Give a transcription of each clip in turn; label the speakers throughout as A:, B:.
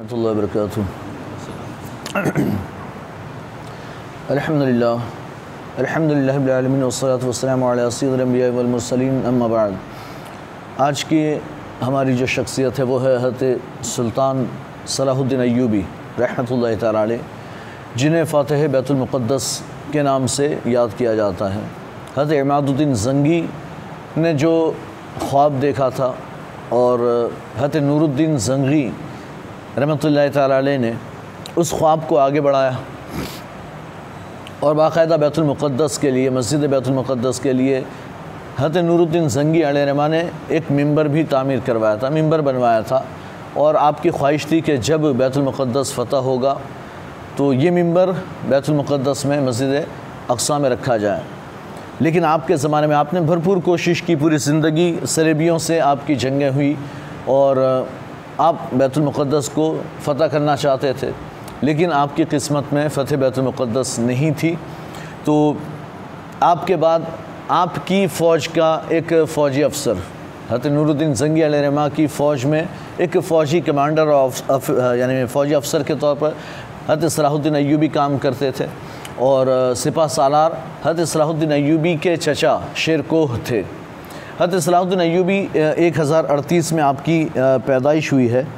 A: रहमतुल्लाहि व बरकातुहू। अल्हम्दुलिल्लाह रब्बिल आलमीन वस्सलातु वस्सलामु अला सय्यिदिल अंबिया वल मुरसलीन अम्मा बाद। आज की हमारी जो शख्सियत है वो है हज़रत सुल्तान सलाहुद्दीन अय्यूबी रहमतुल्लाहि तआला अलैह, जिन्हें फ़ातिह बैतुल मुक़द्दस के नाम से याद किया जाता है। हज़रत इमादुद्दीन ज़ंगी ने जो ख्वाब देखा था और हज़रत नूरुद्दीन ज़ंगी रहमतुल्लाहि तआला अलैह ने उस ख्वाब को आगे बढ़ाया और बाकायदा बैतुल मुक़द्दस के लिए, मस्जिद बैतुल मुक़द्दस के लिए हज़रत नूरुद्दीन ज़ंगी अलैहिर्रहमा ने एक मिंबर भी तामीर करवाया था, मिंबर बनवाया था। और आपकी ख्वाहिश थी कि जब बैतुल मुक़द्दस फ़तह होगा तो ये मिंबर बैतुल मुक़द्दस में मस्जिद अक़सा में रखा जाए। लेकिन आपके ज़माने में आपने भरपूर कोशिश की, पूरी ज़िंदगी सलेबियों से आपकी जंगें हुई और आप बैतुल मुक़द्दस को फ़तह करना चाहते थे, लेकिन आपकी किस्मत में फ़तह बैतुल मुक़द्दस नहीं थी। तो आपके बाद आपकी फ़ौज का एक फ़ौजी अफसर हज़रत नूरुद्दीन ज़ंगी अलैहिर्रहमा की फ़ौज में एक फ़ौजी कमांडर यानी फ़ौजी अफसर के तौर पर हज़रत सलाहुद्दीन अय्यूबी काम करते थे और सिपह सालार हज़रत सलाहुद्दीन अय्यूबी के चचा शेरकोह थे। हज़रत सलाहुद्दीन अय्यूबी 1038 में आपकी पैदाइश हुई है,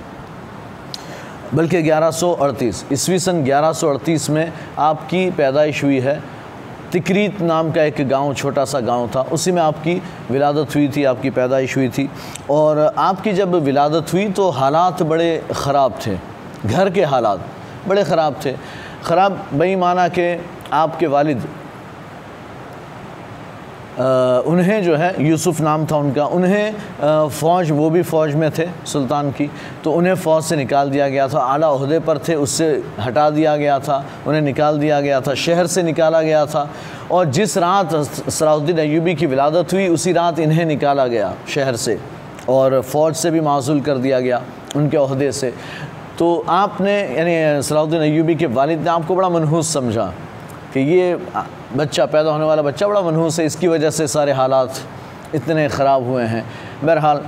A: बल्कि 1138 ईस्वी सन 1138 में आपकी पैदाइश हुई है। तिकरीत नाम का एक गांव, छोटा सा गांव था, उसी में आपकी विलादत हुई थी, आपकी पैदाइश हुई थी। और आपकी जब विलादत हुई तो हालात बड़े ख़राब थे, घर के हालात बड़े ख़राब थे। ख़राब बेईमाना के आपके वालिद उन्हें जो है यूसुफ़ नाम था उनका, उन्हें फ़ौज, वो भी फ़ौज में थे सुल्तान की, तो उन्हें फ़ौज से निकाल दिया गया था। आला ओहदे पर थे, उससे हटा दिया गया था, उन्हें निकाल दिया गया था, शहर से निकाला गया था। और जिस रात सलाहुद्दीन अय्यूबी की विलादत हुई उसी रात इन्हें निकाला गया शहर से और फ़ौज से भी माज़ूल कर दिया गया उनके ओहदे से। तो आपने यानी सलाहुद्दीन अय्यूबी के वालिद ने आपको बड़ा मनहूस समझा कि ये बच्चा, पैदा होने वाला बच्चा बड़ा मनहूस है, इसकी वजह से सारे हालात इतने ख़राब हुए हैं। बहरहाल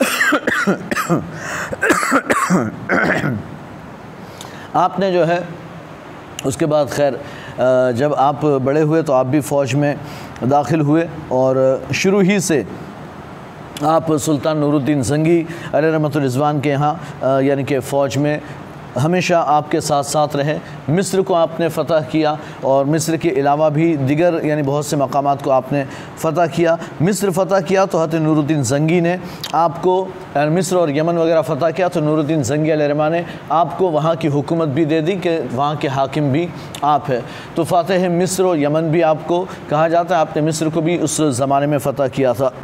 A: आपने जो है उसके बाद खैर जब आप बड़े हुए तो आप भी फ़ौज में दाखिल हुए और शुरू ही से आप सुल्तान नूरुद्दीन ज़ंगी अलैहिर्रहमतुर रिज़वान के यहाँ यानी कि फ़ौज में हमेशा आपके साथ साथ रहे। मिस्र को आपने फ़तह किया और मिस्र के अलावा भी दिगर यानी बहुत से मकामात को आपने फ़तह किया। मिस्र फ़तह किया तो हज़रत नूरुद्दीन ज़ंगी ने आपको, मिस्र और यमन वगैरह फ़तह किया तो नूरुद्दीन ज़ंगी अलैहिर्रहमा ने आपको वहाँ की हुकूमत भी दे दी कि वहाँ के हाकिम भी आप है। तो फ़ातिह मिस्र और यमन भी आपको कहा जाता है। आपने मिस्र को भी उस ज़माने में फ़तह किया था।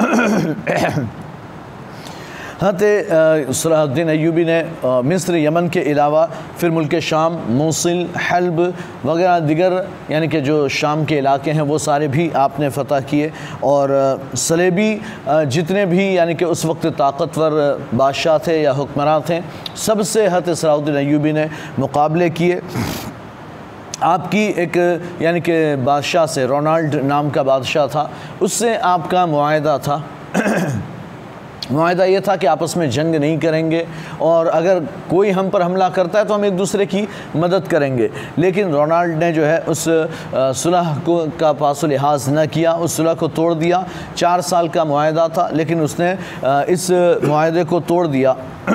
A: हज़रत सलाहुद्दीन अय्यूबी ने मिस्र, यमन के अलावा फिर मुल्क शाम, मूसिल, हल्ब वगैरह दिगर यानी कि जो शाम के इलाके हैं वो सारे भी आपने फ़तह किए। और सलेबी जितने भी यानी कि उस वक्त ताकतवर बादशाह थे या हुक्मरान थे, सबसे हज़रत सलाहुद्दीन अय्यूबी ने मुकाबले किए। आपकी एक यानी कि बादशाह से, रोनाल्ड नाम का बादशाह था, उससे आपका मुआहदा था। मुआहदा ये था कि आपस में जंग नहीं करेंगे और अगर कोई हम पर हमला करता है तो हम एक दूसरे की मदद करेंगे। लेकिन रोनाल्ड ने जो है उस सुलह को का पासो लिहाज न किया, उस सुलह को तोड़ दिया। 4 साल का मुआहदा था लेकिन उसने इस मुआहदे को तोड़ दिया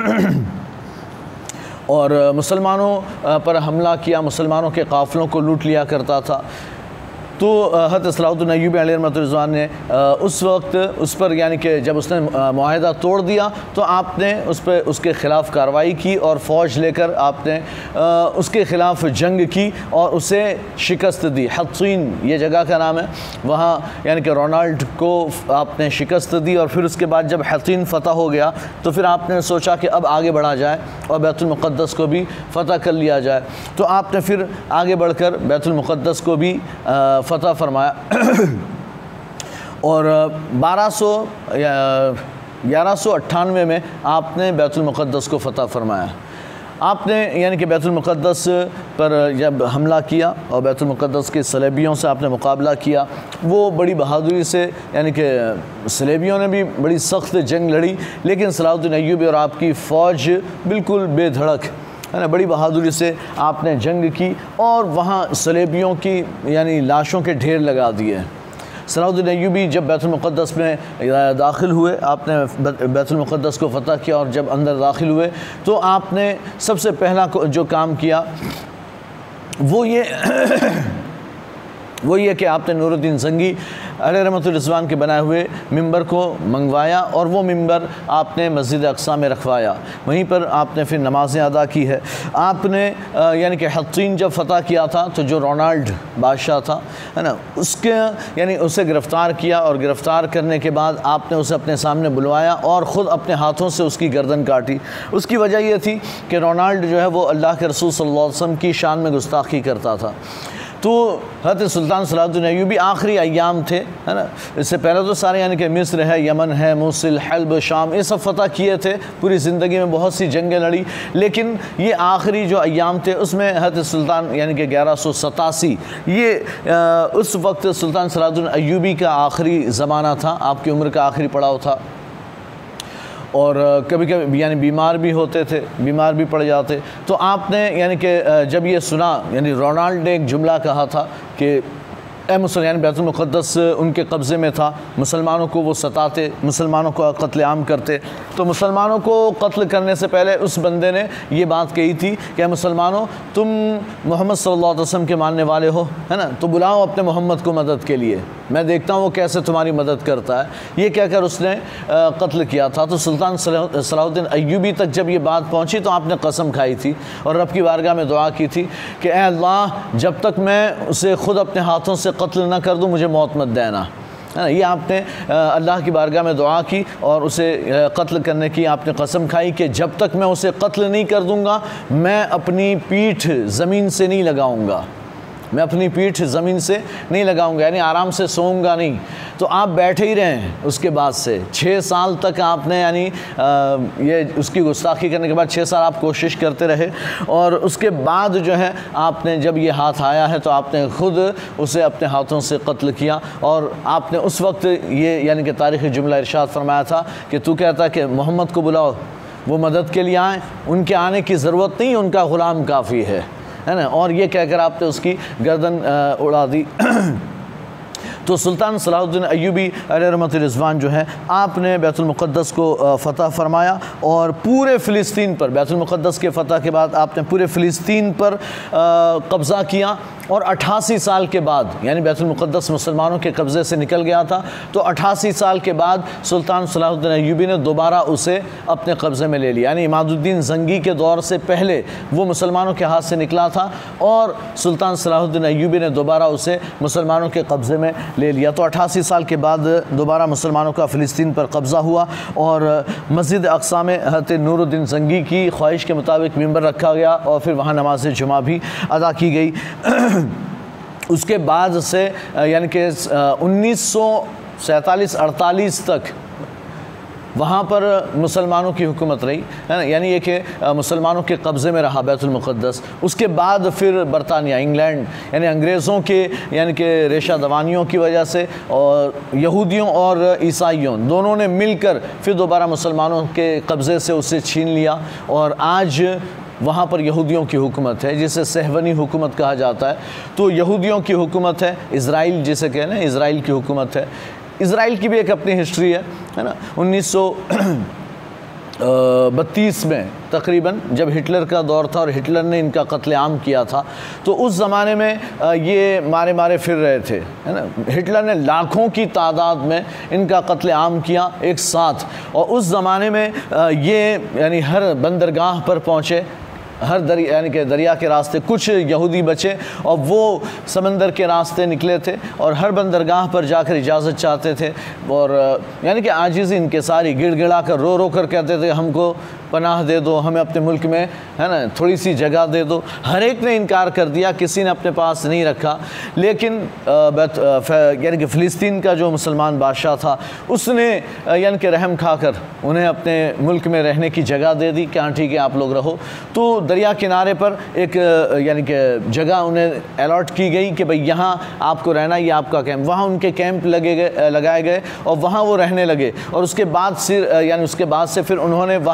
A: और मुसलमानों पर हमला किया, मुसलमानों के काफ़िलों को लूट लिया करता था। तो हज़रत सलाहुद्दीन अय्यूबी अलैहिर्रहमतुर रिज़वान ने उस वक्त उस पर यानी कि जब उसने मुआहदा तोड़ दिया तो आपने उस पर उसके ख़िलाफ़ कार्रवाई की और फ़ौज लेकर आपने उसके ख़िलाफ़ जंग की और उसे शिकस्त दी। हत्सीन ये जगह का नाम है, वहाँ यानी कि रोनाल्ड को आपने शिकस्त दी। और फिर उसके बाद जब हत्सीन फ़तह हो गया तो फिर आपने सोचा कि अब आगे बढ़ा जाए और बैतुल मुक़द्दस को भी फ़तह कर लिया जाए। तो आपने फिर आगे बढ़कर बैतुल मुक़द्दस को भी फ़तह फरमाया और 1198 में आपने बैतुल मुक़द्दस को फ़तह फरमाया। आपने यानी कि बैतुल मुक़द्दस पर जब हमला किया और बैतुल मुक़द्दस के सलेबियों से आपने मुकाबला किया, वो बड़ी बहादुरी से यानी कि सलेबियों ने भी बड़ी सख्त जंग लड़ी, लेकिन सलाहुद्दीन अय्यूबी और आपकी फ़ौज बिल्कुल बेधड़क है ना, बड़ी बहादुरी से आपने जंग की और वहाँ सलेबियों की यानी लाशों के ढेर लगा दिए। सलाहुद्दीन अय्यूबी जब बैतुल मुक़द्दस में दाखिल हुए, आपने बैतुल मुक़द्दस को फ़तह किया और जब अंदर दाखिल हुए तो आपने सबसे पहला जो काम किया वो ये कि आपने नूरुद्दीन ज़ंगी अलैहि रहमतुर रिज़वान के बनाए हुए मिंबर को मंगवाया और वो मिंबर आपने मस्जिद अक़सा में रखवाया। वहीं पर आपने फिर नमाज़ें अदा की है। आपने यानी कि हत्तीन जब फ़तह किया था तो जो रोनाल्ड बादशाह था, है ना, उसके यानी उसे गिरफ़्तार किया और गिरफ़्तार करने के बाद आपने उसे अपने सामने बुलवाया और ख़ुद अपने हाथों से उसकी गर्दन काटी। उसकी वजह यह थी कि रोनाल्ड जो है वो अल्लाह के रसूल सल्लल्लाहु अलैहि वसल्लम की शान में गुस्ताखी करता था। तो हज़रत सुल्तान सलाहुद्दीन अय्यूबी आखिरी अय्याम थे, है ना, इससे पहले तो सारे यानी कि मिस्र है, यमन है, मूसिल, हल्ब, शाम, ये सब फ़तह किए थे, पूरी ज़िंदगी में बहुत सी जंगें लड़ी, लेकिन ये आखिरी जो अय्याम थे उसमें हज़रत सुल्तान यानी कि 1187 ये उस वक्त सुल्तान सलाहुद्दीन अय्यूबी का आखिरी ज़माना था, आपकी उम्र का आखिरी पड़ाव था। और कभी कभी यानी बीमार भी होते थे, बीमार भी पड़ जाते। तो आपने यानी कि जब ये सुना, यानी रोनाल्ड ने एक जुमला कहा था कि मुसलमान बैतुल मुक़द्दस उनके कब्ज़े में था, मुसलमानों को वो सताते, मुसलमानों को कत्लेआम करते। तो मुसलमानों को कत्ल करने से पहले उस बंदे ने ये बात कही थी कि मुसलमानों तुम मोहम्मद सल्लल्लाहु अलैहि वसल्लम के मानने वाले हो, है ना, तो बुलाओ अपने मोहम्मद को मदद के लिए, मैं देखता हूँ वो कैसे तुम्हारी मदद करता है। ये कहकर उसने कत्ल किया था। तो सुल्तान सलाहुद्दीन अय्यूबी तक जब ये बात पहुँची तो आपने कसम खाई थी और रब की बारगाह में दुआ की थी कि ऐ अल्लाह, जब तक मैं उसे ख़ुद अपने हाथों से कत्ल ना कर दूँ मुझे मौत मत देना, है ना। ये आपने अल्लाह की बारगाह में दुआ की और उसे कत्ल करने की आपने कसम खाई कि जब तक मैं उसे कत्ल नहीं कर दूँगा मैं अपनी पीठ ज़मीन से नहीं लगाऊँगा, मैं अपनी पीठ ज़मीन से नहीं लगाऊंगा, यानी आराम से सोऊंगा नहीं। तो आप बैठे ही रहें। उसके बाद से 6 साल तक आपने यानी ये उसकी गुस्ताखी करने के बाद 6 साल आप कोशिश करते रहे और उसके बाद जो है आपने जब ये हाथ आया है तो आपने ख़ुद उसे अपने हाथों से कत्ल किया। और आपने उस वक्त ये यानी कि तारीख़ी जुमला इरशाद फरमाया था कि तू कहता कि मोहम्मद को बुलाओ, वो मदद के लिए आएँ, उनके आने की ज़रूरत नहीं, उनका ग़ुलाम काफ़ी है ना। और ये कहकर आपने उसकी गर्दन उड़ा दी। तो सुल्तान सलाहुद्दीन अय्यूबी अलैहि रहमतुर रिज़वान जो है, आपने बैतुल मुक़द्दस को फ़तह फरमाया और पूरे फ़िलिस्तीन पर, बैतुल मुक़द्दस के फ़तह के बाद आपने पूरे फ़िलिस्तीन पर कब्ज़ा किया। और 88 साल के बाद, यानी बैतुल मुक़द्दस मुसलमानों के कब्ज़े से निकल गया था, तो 88 साल के बाद सुल्तान सलाहुद्दीन अय्यूबी ने दोबारा उसे अपने कब्ज़े में ले लिया। यानी इमादुद्दीन ज़ंगी के दौर से पहले वो मुसलमानों के हाथ से निकला था और सुल्तान सलाहुद्दीन अय्यूबी ने दोबारा उसे मुसलमानों के कब्ज़े में ले लिया। तो 88 साल के बाद दोबारा मुसलमानों का फ़िलिस्तीन पर कब्ज़ा हुआ और मस्जिद अक़सा में हज़रत नूरुद्दीन ज़ंगी की ख्वाहिश के मुताबिक मिंबर रखा गया और फिर वहाँ नमाज जुमा भी अदा की गई। उसके बाद से यानी कि 1947-48 तक वहाँ पर मुसलमानों की हुकूमत रही, है ना, यानी ये कि मुसलमानों के कब्ज़े में रहा बैतुल मुक़द्दस। उसके बाद फिर बरतानिया, इंग्लैंड, यानी अंग्रेज़ों के यानी कि रेशा दवानियों की वजह से और यहूदियों और ईसाइयों दोनों ने मिलकर फिर दोबारा मुसलमानों के कब्ज़े से उसे छीन लिया और आज वहाँ पर यहूदियों की हुकूमत है, जिसे सहवनी हुकूमत कहा जाता है। तो यहूदियों की हुकूमत है, इज़राइल जिसे कहते हैं, इज़राइल की हुकूमत है। इज़राइल की भी एक अपनी हिस्ट्री है ना। 1932 में तकरीबन जब हिटलर का दौर था और हिटलर ने इनका कत्लेआम किया था, तो उस ज़माने में ये मारे फिर रहे थे, है ना। हिटलर ने लाखों की तादाद में इनका कत्लेआम किया एक साथ। और उस ज़माने में ये यानी हर बंदरगाह पर पहुँचे, हर दरिया यानी कि दरिया के रास्ते कुछ यहूदी बचे और वो समंदर के रास्ते निकले थे और हर बंदरगाह पर जाकर इजाज़त चाहते थे और यानी कि आजिज़ी इनके सारी गिड़गिड़ा कर रो कर कहते थे हमको पनाह दे दो, हमें अपने मुल्क में, है ना, थोड़ी सी जगह दे दो। हर एक ने इनकार कर दिया, किसी ने अपने पास नहीं रखा। लेकिन यानी कि फ़िलिस्तीन का जो मुसलमान बादशाह था उसने यानी कि रहम खाकर उन्हें अपने मुल्क में रहने की जगह दे दी कि हाँ ठीक है आप लोग रहो। तो दरिया किनारे पर एक यानी कि जगह उन्हें अलॉट की गई कि भाई यहाँ आपको रहना, ये आपका कैंप। वहाँ उनके कैंप लगाए गए और वहाँ वो रहने लगे। और उसके बाद से फिर उन्होंने वहाँ रहते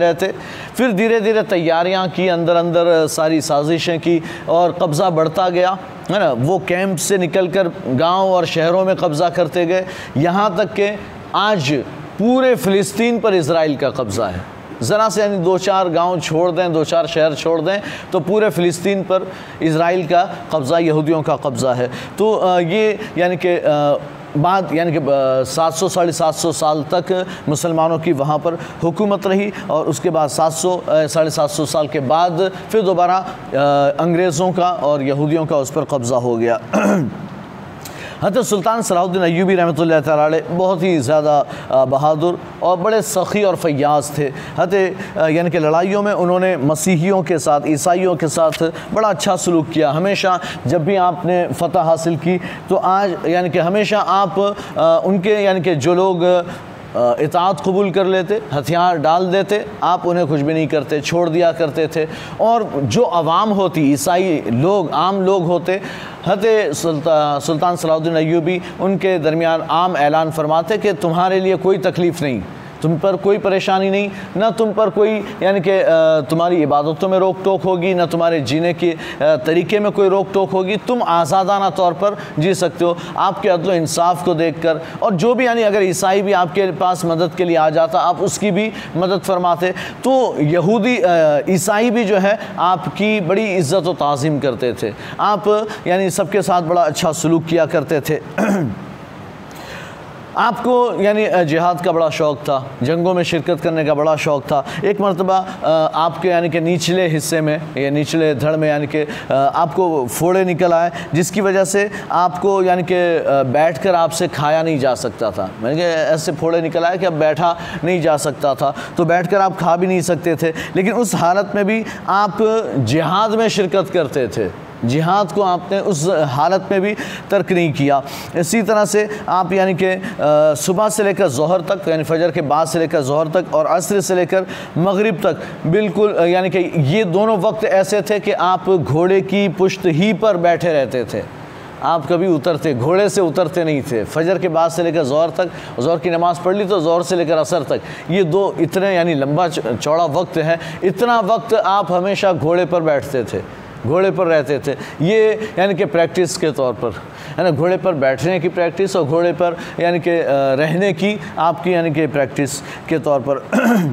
A: रहे थे। फिर धीरे धीरे तैयारियां की, अंदर अंदर सारी साजिशें की और कब्ज़ा बढ़ता गया, है ना। वो कैंप से निकलकर गांव और शहरों में कब्ज़ा करते गए, यहाँ तक कि आज पूरे फ़िलिस्तीन पर इज़राइल का कब्ज़ा है। ज़रा से यानी 2-4 गांव छोड़ दें, 2-4 शहर छोड़ दें तो पूरे फ़िलिस्तीन पर इज़राइल का कब्ज़ा, यहूदियों का कब्ज़ा है। तो ये यानी कि बाद यानी कि 700 साढ़े 700 साल तक मुसलमानों की वहाँ पर हुकूमत रही और उसके बाद 700 साढ़े 700 साल के बाद फिर दोबारा अंग्रेज़ों का और यहूदियों का उस पर कब्ज़ा हो गया। हज़रत सुल्तान सलाहुद्दीन अय्यूबी रहमतुल्लाह तआला अलैह बहुत ही ज़्यादा बहादुर और बड़े सखी और फ़य्याज़ थे। हज़रत यानी कि लड़ाइयों में उन्होंने मसीहियों के साथ, ईसाइयों के साथ बड़ा अच्छा सलूक किया। हमेशा जब भी आपने फ़तह हासिल की तो आज यानी कि हमेशा आप उनके यानी कि जो लोग इताअत कबूल कर लेते, हथियार डाल देते, आप उन्हें कुछ भी नहीं करते, छोड़ दिया करते थे। और जो अवाम होती, ईसाई लोग, आम लोग होते, हज़रत सुल्तान सलाहुद्दीन अय्यूबी उनके दरमियान आम ऐलान फरमाते कि तुम्हारे लिए कोई तकलीफ़ नहीं, तुम पर कोई परेशानी नहीं, ना तुम पर कोई यानी कि तुम्हारी इबादतों में रोक टोक होगी, ना तुम्हारे जीने के तरीके में कोई रोक टोक होगी, तुम आज़ादाना तौर पर जी सकते हो। आपके अदल इंसाफ को देखकर, और जो भी यानी अगर ईसाई भी आपके पास मदद के लिए आ जाता, आप उसकी भी मदद फरमाते। तो यहूदी ईसाई भी जो है आपकी बड़ी इज़्ज़त व ताज़ीम करते थे। आप यानी सबके साथ बड़ा अच्छा सलूक किया करते थे। आपको यानी जिहाद का बड़ा शौक़ था, जंगों में शिरकत करने का बड़ा शौक़ था। एक मरतबा आपके यानी कि निचले हिस्से में या निचले धड़ में यानी कि आपको फोड़े निकल आए, जिसकी वजह से आपको यानी कि बैठकर आपसे खाया नहीं जा सकता था। यानी कि ऐसे फोड़े निकल आए कि अब बैठा नहीं जा सकता था, तो बैठकर आप खा भी नहीं सकते थे। लेकिन उस हालत में भी आप जिहाद में शिरकत करते थे, जिहाद को आपने उस हालत में भी तर्क नहीं किया। इसी तरह से आप यानी कि सुबह से लेकर ज़ोहर तक, यानी फजर के बाद से लेकर ज़ोहर तक और असर से लेकर मगरिब तक बिल्कुल यानी कि ये दोनों वक्त ऐसे थे कि आप घोड़े की पुश्त ही पर बैठे रहते थे। आप कभी उतरते, घोड़े से उतरते नहीं थे। फजर के बाद से लेकर ज़ोहर तक, ज़ोहर की नमाज़ पढ़ ली तो ज़ोहर से लेकर असर तक, ये दो इतने यानी लंबा चौड़ा वक्त है, इतना वक्त आप हमेशा घोड़े पर बैठते थे, घोड़े पर रहते थे। ये यानी कि प्रैक्टिस के तौर पर, है ना, घोड़े पर बैठने की प्रैक्टिस और घोड़े पर यानी कि रहने की आपकी यानी कि प्रैक्टिस के तौर पर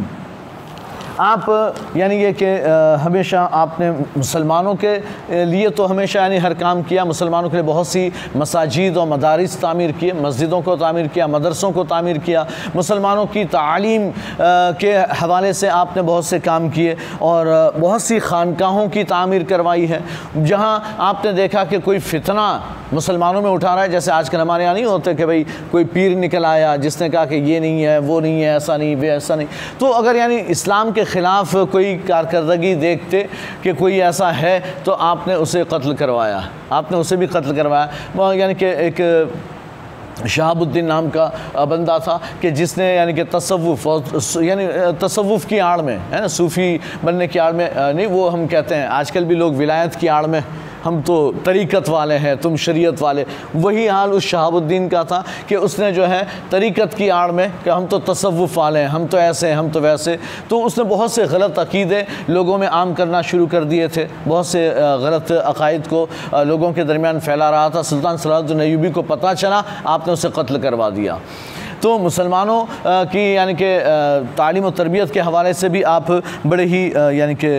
A: आप यानी ये कि हमेशा आपने मुसलमानों के लिए तो हमेशा यानी हर काम किया। मुसलमानों के लिए बहुत सी मसाजिद और मदारिस तामीर किए, मस्जिदों को तामीर किया, मदरसों को तामीर किया, मुसलमानों की तालीम के हवाले से आपने बहुत से काम किए और बहुत सी खानकाहों की तामीर करवाई है। जहाँ आपने देखा कि कोई फितना मुसलमानों में उठा रहा है, जैसे आजकल हमारे यहाँ नहीं होते कि भाई कोई पीर निकल आया जिसने कहा कि ये नहीं है, वो नहीं है, ऐसा नहीं, वे ऐसा नहीं। तो अगर यानी इस्लाम के ख़िलाफ़ कोई कारकर्दगी देखते कि कोई ऐसा है तो आपने उसे कत्ल करवाया, आपने उसे भी कत्ल करवाया। यानी कि एक शहाबुद्दीन नाम का बंदा था कि जिसने यानी कि तसव्वुफ़ यानी तसव्वुफ़ की आड़ में, है ना, सूफ़ी बनने की आड़ में नहीं, वो हम कहते हैं आजकल भी लोग विलायत की आड़ में, हम तो तरीक़त वाले हैं, तुम शरीयत वाले। वही हाल उस शहाबुद्दीन का था कि उसने जो है तरीक़त की आड़ में कि हम तो तसव्वुफ़ वाले हैं, हम तो ऐसे हैं, हम तो वैसे, तो उसने बहुत से गलत अक़ीदे लोगों में आम करना शुरू कर दिए थे, बहुत से गलत अक़ाइद को लोगों के दरमियान फैला रहा था। सुल्तान सलाहुद्दीन अय्यूबी को पता चला, आपने उसे कत्ल करवा दिया। तो मुसलमानों की यानी कि तालीम और तरबियत के हवाले से भी आप बड़े ही यानी कि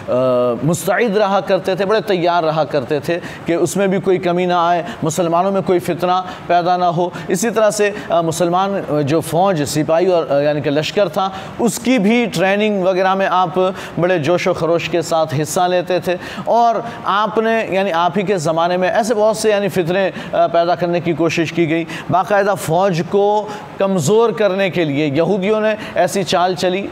A: मुस्तैद रहा करते थे, बड़े तैयार रहा करते थे कि उसमें भी कोई कमी ना आए, मुसलमानों में कोई फितना पैदा ना हो। इसी तरह से मुसलमान जो फ़ौज, सिपाही और यानी कि लश्कर था, उसकी भी ट्रेनिंग वगैरह में आप बड़े जोश व खरोश के साथ हिस्सा लेते थे। और आपने यानी आप ही के ज़माने में ऐसे बहुत से यानी फितने पैदा करने की कोशिश की गई। बाकायदा फ़ौज को कमज़ोर करने के लिए यहूदियों ने ऐसी चाल चली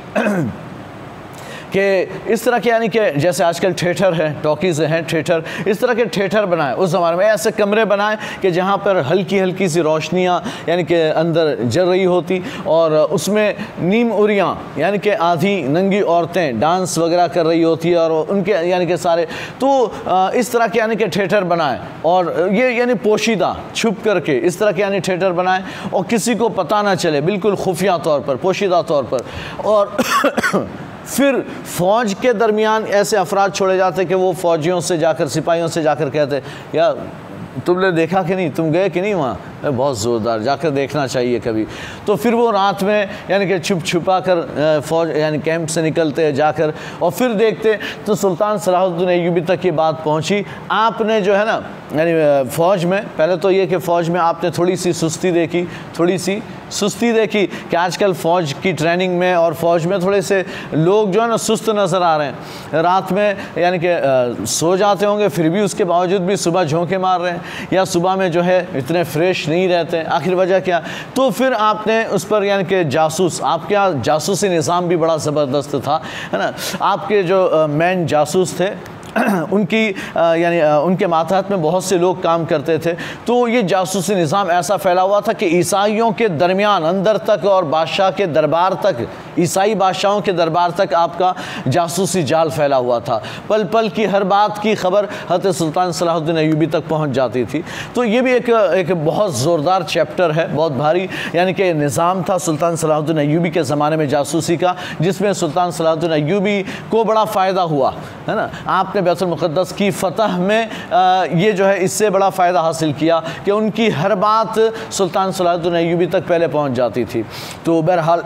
A: कि इस तरह के यानी कि जैसे आजकल थिएटर हैं, टॉकीज़ हैं, थिएटर, इस तरह के थिएटर बनाए। उस ज़माने में ऐसे कमरे बनाए कि जहाँ पर हल्की हल्की सी रोशनियाँ यानी कि अंदर जल रही होती और उसमें नीम उरियाँ यानी कि आधी नंगी औरतें डांस वगैरह कर रही होती है और उनके यानी कि सारे, तो इस तरह के यानी कि थिएटर बनाए और ये यानी पोशीदा छुप करके इस तरह के यानी थिएटर बनाए और किसी को पता ना चले, बिल्कुल खुफिया तौर पर, पोशीदा तौर पर। और फिर फ़ौज के दरमियान ऐसे अफराद छोड़े जाते कि वो फ़ौजियों से जाकर, सिपाहियों से जाकर कहते, या तुमने देखा कि नहीं, तुम गए कि नहीं वहाँ, बहुत ज़ोरदार, जाकर देखना चाहिए कभी। तो फिर वो रात में यानी कि छुप छुपा कर फ़ौज यानी कैंप से निकलते जाकर और फिर देखते। तो सुल्तान सलाहुद्दीन अय्यूबी तक ये बात पहुँची। आपने जो है ना यानी फ़ौज में, पहले तो ये कि फ़ौज में आपने थोड़ी सी सुस्ती देखी, थोड़ी सी सुस्ती देखी कि आजकल फ़ौज की ट्रेनिंग में और फ़ौज में थोड़े से लोग जो है ना सुस्त नज़र आ रहे हैं। रात में यानी कि सो जाते होंगे, फिर भी उसके बावजूद भी सुबह झोंके मार रहे हैं, या सुबह में जो है इतने फ्रेश नहीं रहते। आखिर वजह क्या? तो फिर आपने उस पर यानी कि जासूस, आपके यहाँ जासूसी निज़ाम भी बड़ा ज़बरदस्त था, है ना। आपके जो मेन जासूस थे उनकी यानी उनके मातहत में बहुत से लोग काम करते थे। तो ये जासूसी निज़ाम ऐसा फैला हुआ था कि ईसाइयों के दरमियान अंदर तक और बादशाह के दरबार तक, ईसाई बादशाहों के दरबार तक आपका जासूसी जाल फैला हुआ था। पल पल की हर बात की खबर हज़रत सुल्तान सलाहुद्दीन अय्यूबी तक पहुंच जाती थी। तो ये भी एक बहुत ज़ोरदार चैप्टर है, बहुत भारी यानी कि निज़ाम था सुल्तान सलाहुद्दीन अय्यूबी के ज़माने में जासूसी का, जिसमें सुल्तान सलाहुद्दीन अय्यूबी को बड़ा फ़ायदा हुआ, है ना। आपने बैतुल मुक़द्दस की फ़तह में ये जो है इससे बड़ा फ़ायदा हासिल किया कि उनकी हर बात सुल्तान सलाहुद्दीन अय्यूबी तक पहले पहुंच जाती थी। तो बहरहाल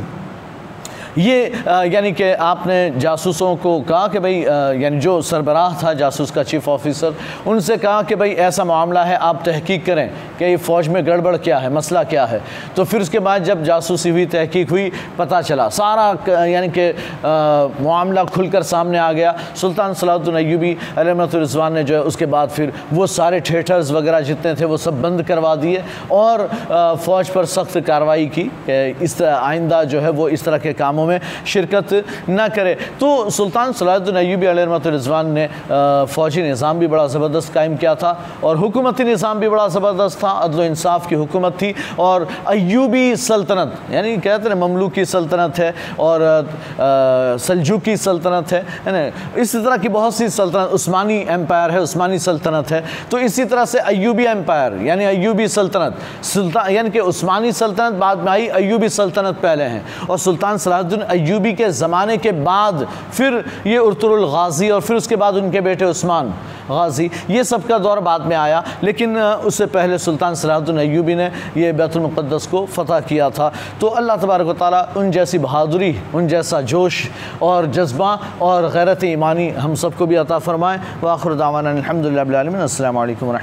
A: ये यानी कि आपने जासूसों को कहा कि भाई यानी जो सरबराह था जासूस का, चीफ़ ऑफिसर, उनसे कहा कि भाई ऐसा मामला है, आप तहकीक करें कि ये फ़ौज में गड़बड़ क्या है, मसला क्या है। तो फिर उसके बाद जब जासूसी हुई, तहकीक हुई, पता चला सारा यानी कि मामला खुलकर सामने आ गया। सुल्तान सलाहुद्दीन अय्यूबी अलैहिर्रहमतुर्रिज़वान ने जो है उसके बाद फिर वो सारे थिएटर्स वगैरह जितने थे वो सब बंद करवा दिए और फ़ौज पर सख्त कार्रवाई की, इस आइंदा जो है वो इस तरह के कामों में शिरकत न करे। तो सुल्तान सलाहुद्दीन अय्यूबी अलैहिर्रहमतुर्रिज़वान ने फ़ौजी निज़ाम भी बड़ा ज़बरदस्त कायम किया था और हुकूमती निज़ाम भी बड़ा ज़बरदस्त था। अदल इंसाफ की हुकूमत थी और अय्यूबी सल्तनत, यानी कहते हैं ममलूकी सल्तनत है और सल्जुकी सल्तनत है ना। इसी तरह की बहुत सी सल्तनत, उस्मानी एम्पायर है, उस्मानी सल्तनत है। तो इसी तरह से अय्यूबी एम्पायर यानी अय्यूबी सल्तनत, सुल्तान यानी कि उस्मानी सल्तनत बाद में आई, अय्यूबी सल्तनत पहले हैं। और सुल्तान सलाहुद्दीन अय्यूबी के ज़माने के बाद फिर ये अर्तुगरुल गाज़ी और फिर उसके बाद उनके बेटे उस्मान गाज़ी, ये सब का दौर बाद में आया। लेकिन उससे पहले सुल्तान सलाहुद्दीन अय्यूबी ने ये बैतुल मुक़द्दस को फ़तह किया था। तो अल्लाह तबारक व तआला उन जैसी बहादुरी, उन जैसा जोश और जज्बा और गैरत ईमानी हम सबको भी अता फ़रमाए। व आखिर दावाना अल्हम्दुलिल्लाहि रब्बिल आलमीन। अस्सलामु अलैकुम।